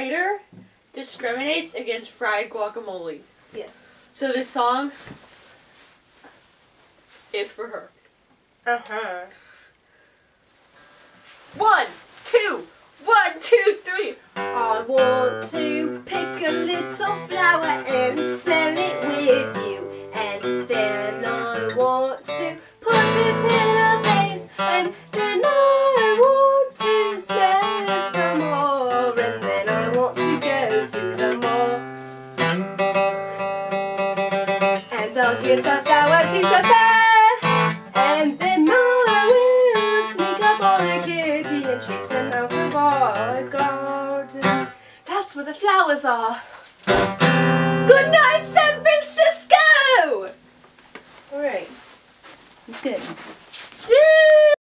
narrator discriminates against fried guacamole. Yes. So this song is for her. Uh-huh. 1, 2, 1, 2, 3. I want to pick a little flower and smell it with you. And then I want to put it in a vase. And then I want to smell it some more. And then I want to go to the mall. And I'll give the flower to Chopin. And then I will sneak up on the kitty and chase them out of our garden. That's where the flowers are. Good night, San Francisco! Alright. It's good.